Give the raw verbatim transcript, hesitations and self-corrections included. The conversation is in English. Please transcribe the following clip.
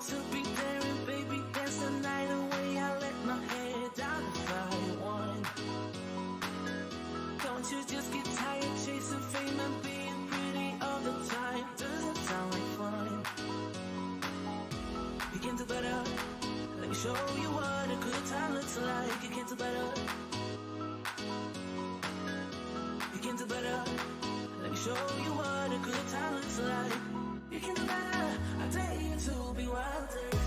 to be there and baby dance the night away. I let my head down if I want. Don't you just get tired chasing fame and being pretty all the time? Doesn't sound like fun. You can do better. Let me show you what a good time looks like. You can do better. You can do better. Let me show you what a good time looks like. You can do better. I dare you to be wilder.